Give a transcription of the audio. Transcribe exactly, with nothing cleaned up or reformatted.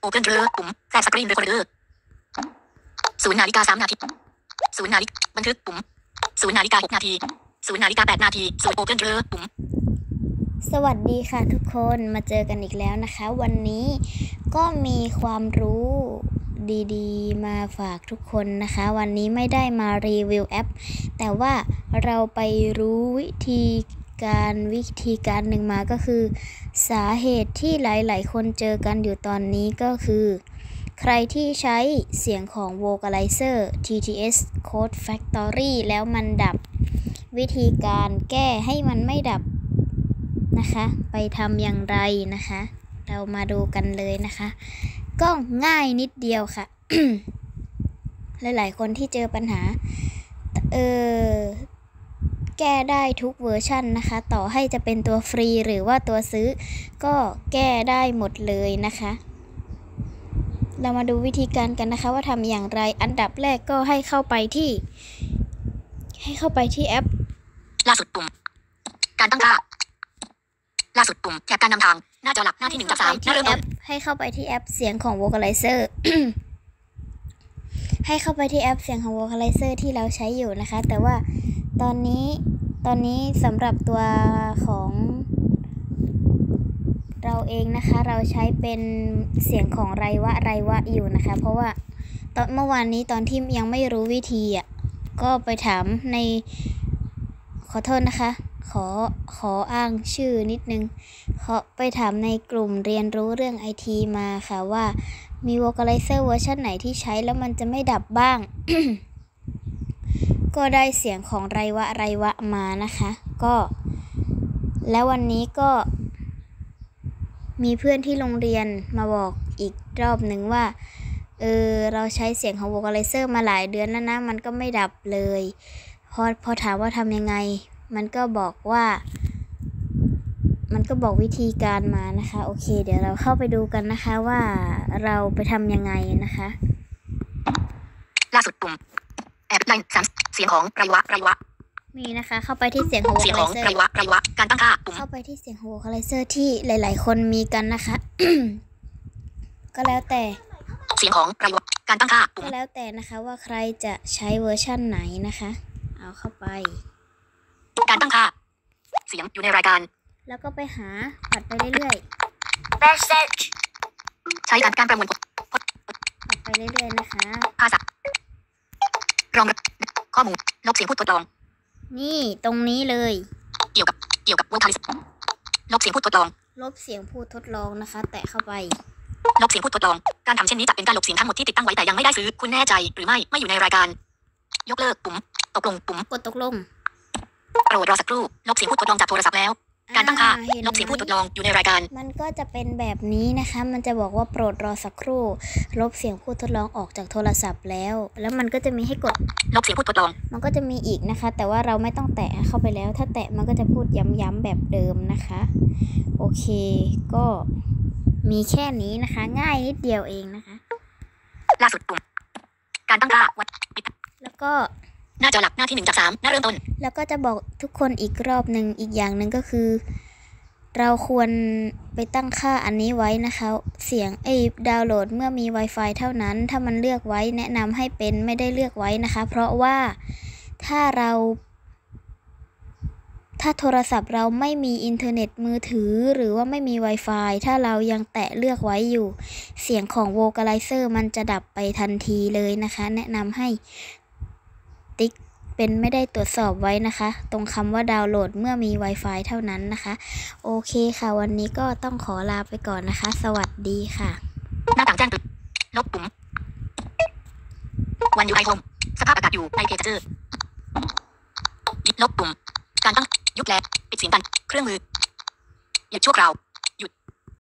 Open เรือปุ่มแทรกสกรีนเรคคอร์เดอร์ศูนย์นาฬิกาสามนาทีศูนย์นาฬิกาบันทึกปุ่มศูนย์นาฬิกาหกนาทีศูนย์นาฬิกาแปดนาทีศูนย์ Open เรือปุ่มสวัสดีค่ะทุกคนมาเจอกันอีกแล้วนะคะวันนี้ก็มีความรู้ดีๆมาฝากทุกคนนะคะวันนี้ไม่ได้มารีวิวแอปแต่ว่าเราไปรู้วิธีการวิธีการหนึ่งมาก็คือสาเหตุที่หลายๆคนเจอกันอยู่ตอนนี้ก็คือใครที่ใช้เสียงของ Vocalizer ที ที เอส Code Factory แล้วมันดับวิธีการแก้ให้มันไม่ดับนะคะไปทำอย่างไรนะคะเรามาดูกันเลยนะคะก็ง่ายนิดเดียวค่ะ หลายๆคนที่เจอปัญหาเออแก้ได้ทุกเวอร์ชันนะคะต่อให้จะเป็นตัวฟรีหรือว่าตัวซื้อก็แก้ได้หมดเลยนะคะเรามาดูวิธีการกันนะคะว่าทำอย่างไรอันดับแรกก็ให้เข้าไปที่ให้เข้าไปที่แอปล่าสุดปุ่มการตั้งค่าล่าสุดปุ่มแถบการนำทางหน้าจอหลักหน้าที่หนึ่งจากสามหน้าเริ่มต้นให้เข้าไปที่แอปเสียงของ Vocalizer ให้เข้าไปที่แอปเสียงของ Vocalizer ที่เราใช้อยู่นะคะแต่ว่าตอนนี้ตอนนี้สำหรับตัวของเราเองนะคะเราใช้เป็นเสียงของไรวะไรวะอยู่นะคะเพราะว่าตอนเมื่อวานนี้ตอนที่ยังไม่รู้วิธีอ่ะก็ไปถามในขอโทษนะคะขอขออ้างชื่อนิดนึงขอไปถามในกลุ่มเรียนรู้เรื่อง ไอ ที มาค่ะว่ามี Vocalizer เวอร์ชันไหนที่ใช้แล้วมันจะไม่ดับบ้าง ก็ได้เสียงของไรวะไรวะมานะคะก็แล้ววันนี้ก็มีเพื่อนที่โรงเรียนมาบอกอีกรอบหนึ่งว่าเออเราใช้เสียงของ Vocalizer มาหลายเดือนแล้วนะมันก็ไม่ดับเลยพอพอถามว่าทำยังไงมันก็บอกว่ามันก็บอกวิธีการมานะคะโอเคเดี๋ยวเราเข้าไปดูกันนะคะว่าเราไปทำยังไงนะคะล่าสุดปุ่มแอปไลน์สามเสียงของไรวะไรวะมีนะคะเข้าไปที่เสียงของ Vocalizer เสียงของไรวะไรวะการตั้งค่าปุ่มเข้าไปที่เสียงของ Vocalizer ที่หลายๆคนมีกันนะคะ ก็แล้วแต่เสียงของไรวะการตั้งค่าปุ่มก็แล้วแต่นะคะว่าใครจะใช้เวอร์ชั่นไหนนะคะเอาเข้าไปการตั้งค่าเสียงอยู่ในรายการแล้วก็ไปหาปัดไปเรื่อยๆ message ใช้การการประมวลปัดไปเรื่อยๆนะคะภาษารองรับข้อมูลลบเสียงพูดทดลองนี่ตรงนี้เลยเกี่ยวกับเกี่ยวกับ Vocalizer ลบเสียงพูดทดลองลบเสียงพูดทดลองนะคะแตะเข้าไปลบเสียงพูดทดลองการทำเช่นนี้จะเป็นการลบเสียงทั้งหมดที่ติดตั้งไว้แต่ยังไม่ได้ซื้อคุณแน่ใจหรือไม่ไม่อยู่ในรายการยกเลิกปุ่มตกลงปุ่มกดตกลงโปรดรอสักครู่ลบเสียงพูดทดลองจากโทรศัพท์แล้วการตั้งค่าลบเสียงพูดทดลองอยู่ในรายการมันก็จะเป็นแบบนี้นะคะมันจะบอกว่าโปรดรอสักครู่ลบเสียงพูดทดลองออกจากโทรศัพท์แล้วแล้วมันก็จะมีให้กดลบเสียงพูดทดลองมันก็จะมีอีกนะคะแต่ว่าเราไม่ต้องแตะเข้าไปแล้วถ้าแตะมันก็จะพูดย้ำๆแบบเดิมนะคะโอเคก็มีแค่นี้นะคะง่ายนิดเดียวเองนะคะล่าสุดปุ่มการตั้งค่าวัดปิดแล้วก็หน้าจอหลักหน้าที่หนึ่งจากสามหน้าเริ่มต้นแล้วก็จะบอกทุกคนอีกรอบหนึ่งอีกอย่างหนึ่งก็คือเราควรไปตั้งค่าอันนี้ไว้นะคะเสียงไอ้ดาวน์โหลดเมื่อมี Wi-Fi เท่านั้นถ้ามันเลือกไว้แนะนำให้เป็นไม่ได้เลือกไว้นะคะเพราะว่าถ้าเราถ้าโทรศัพท์เราไม่มีอินเทอร์เน็ตมือถือหรือว่าไม่มี Wi-Fi ถ้าเรายังแตะเลือกไว้อยู่เสียงของ Vocalizer มันจะดับไปทันทีเลยนะคะแนะนำให้ติ๊กเป็นไม่ได้ตรวจสอบไว้นะคะตรงคำว่าดาวน์โหลดเมื่อมี Wi-Fi เท่านั้นนะคะโอเคค่ะวันนี้ก็ต้องขอลาไปก่อนนะคะสวัสดีค่ะหน้าต่างแจ้งเตือนลบปุ่มวันอยู่ไอโฮมสภาพอากาศอยู่ในเพจเจอร์ลบปุ่มการตั้งยุบแลปิดเสียงตันเครื่องมือหยุดชั่วคราว